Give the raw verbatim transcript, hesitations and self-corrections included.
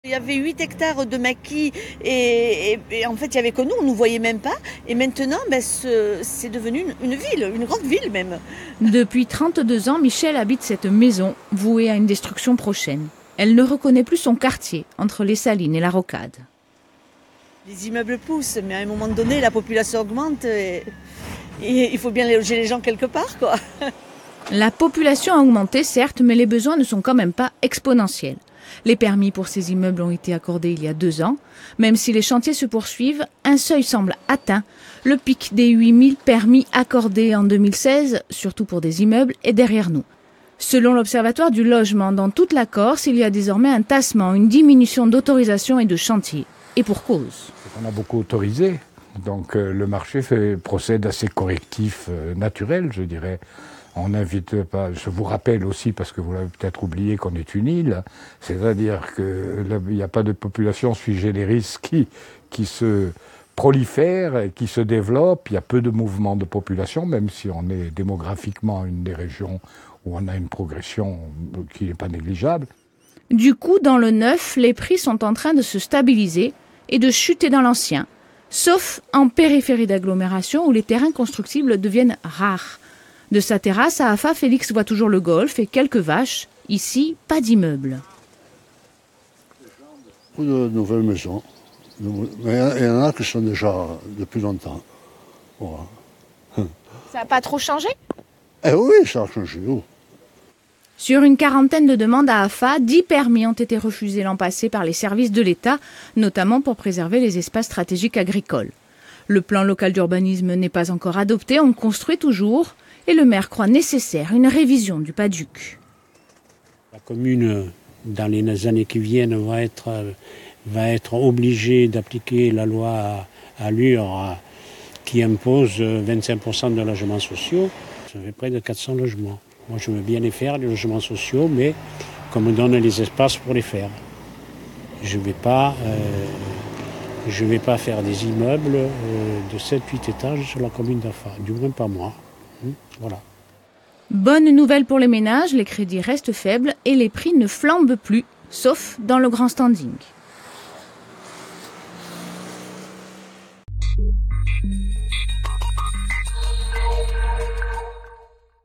Il y avait huit hectares de maquis et, et, et en fait il n'y avait que nous, on ne nous voyait même pas. Et maintenant ben, c'est devenu une, une ville, une grande ville même. Depuis trente-deux ans, Michel habite cette maison vouée à une destruction prochaine. Elle ne reconnaît plus son quartier entre les Salines et la Rocade. Les immeubles poussent, mais à un moment donné la population augmente et, et il faut bien loger les gens quelque part, quoi. La population a augmenté certes, mais les besoins ne sont quand même pas exponentiels. Les permis pour ces immeubles ont été accordés il y a deux ans. Même si les chantiers se poursuivent, un seuil semble atteint. Le pic des huit mille permis accordés en deux mille seize, surtout pour des immeubles, est derrière nous. Selon l'Observatoire du logement, dans toute la Corse, il y a désormais un tassement, une diminution d'autorisation et de chantiers. Et pour cause. On a beaucoup autorisé, donc euh, le marché fait, procède à ses correctifs euh, naturels, je dirais. On n'invite pas, je vous rappelle aussi, parce que vous l'avez peut-être oublié, qu'on est une île, c'est-à-dire qu'il n'y a pas de population sui generis qui, qui se prolifère et qui se développe. Il y a peu de mouvements de population, même si on est démographiquement une des régions où on a une progression qui n'est pas négligeable. Du coup, dans le neuf, les prix sont en train de se stabiliser et de chuter dans l'ancien, sauf en périphérie d'agglomération où les terrains constructibles deviennent rares. De sa terrasse à Afa, Félix voit toujours le golf et quelques vaches. Ici, pas d'immeuble. Beaucoup de nouvelles maisons. Mais il y en a qui sont déjà depuis longtemps. Voilà. Ça n'a pas trop changé? Eh oui, ça a changé. Oh. Sur une quarantaine de demandes à Afa, dix permis ont été refusés l'an passé par les services de l'État, notamment pour préserver les espaces stratégiques agricoles. Le plan local d'urbanisme n'est pas encore adopté, on construit toujours. Et le maire croit nécessaire une révision du PADUC. La commune, dans les années qui viennent, va être, va être obligée d'appliquer la loi Allure qui impose vingt-cinq pour cent de logements sociaux. Ça fait près de quatre cents logements. Moi, je veux bien les faire, les logements sociaux, mais qu'on me donne les espaces pour les faire. Je ne vais pas, euh, je vais pas faire des immeubles euh, de sept huit étages sur la commune d'Afa, du moins pas moi. Voilà. Bonne nouvelle pour les ménages, les crédits restent faibles et les prix ne flambent plus, sauf dans le grand standing.